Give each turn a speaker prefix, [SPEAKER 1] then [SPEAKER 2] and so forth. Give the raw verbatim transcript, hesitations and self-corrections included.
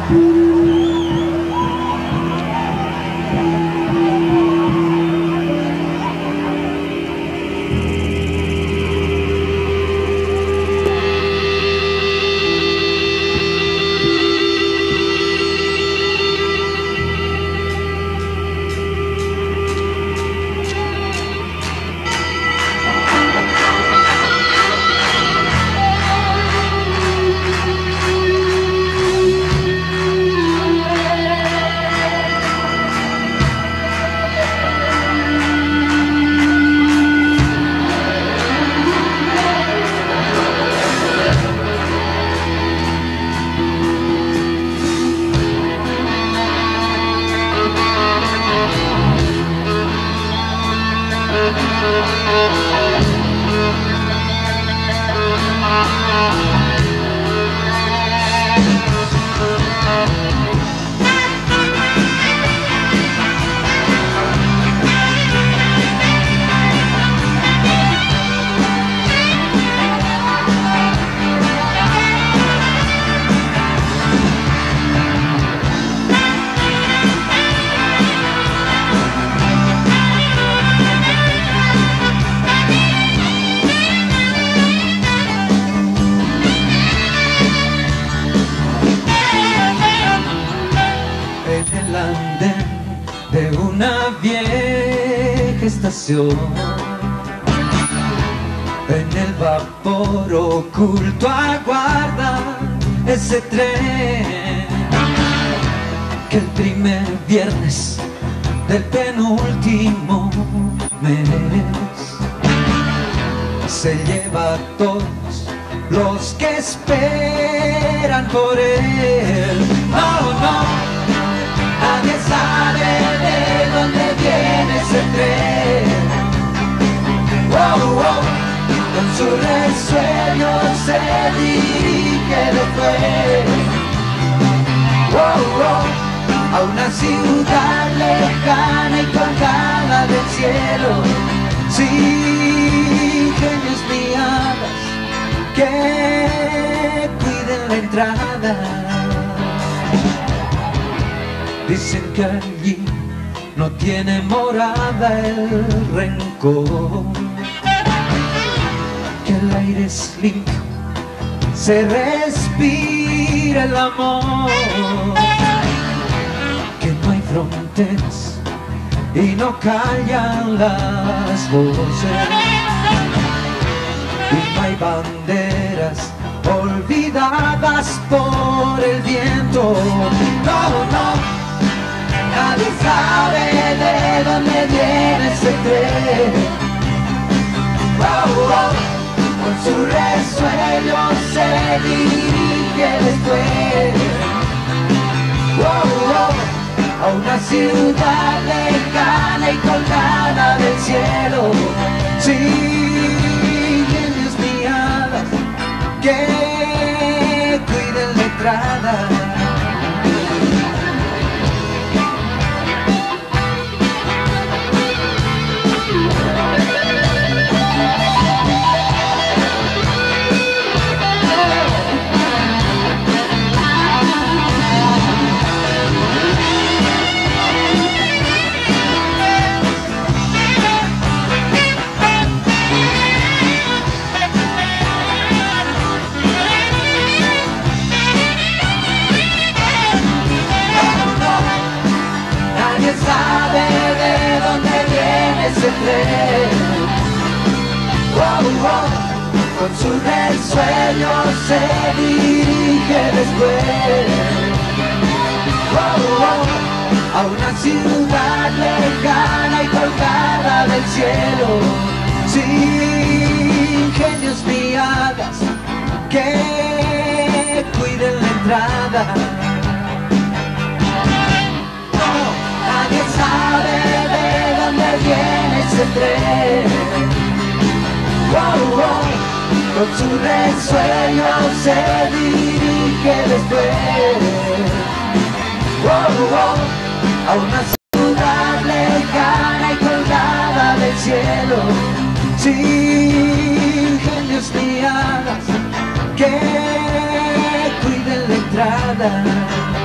[SPEAKER 1] De una vieja estación, en el vapor oculto aguarda ese tren que el primer viernes del penúltimo mes se lleva a todos los que esperan por él. No, no, nadie sabe de dónde viene ese tren. Wow, wow, con su resuello se dirige después. Wow, wow, a una ciudad lejana y colgada del cielo, sin genios ni hadas que cuiden la entrada. Dicen que allí no tiene morada el rencor, que el aire es limpio, se respira el amor, que no hay fronteras y no callan las voces, y no hay banderas olvidadas por el viento. No, no, nadie sabe de dónde viene ese tren. Wow, wow, con su resuello se dirige después. Wow, wow, a una ciudad lejana y colgada del cielo, sin genios ni hadas que cuiden la entrada. Wow, wow, con su resuello se dirige después. Wow, wow, a una ciudad lejana y colgada del cielo, sin genios ni hadas que cuiden la entrada. No, nadie sabe de dónde viene ese tren. Wow, wow, con su resuello se dirige después. Wow, wow, a una ciudad lejana y colgada del cielo, sin genios ni hadas que cuiden la entrada.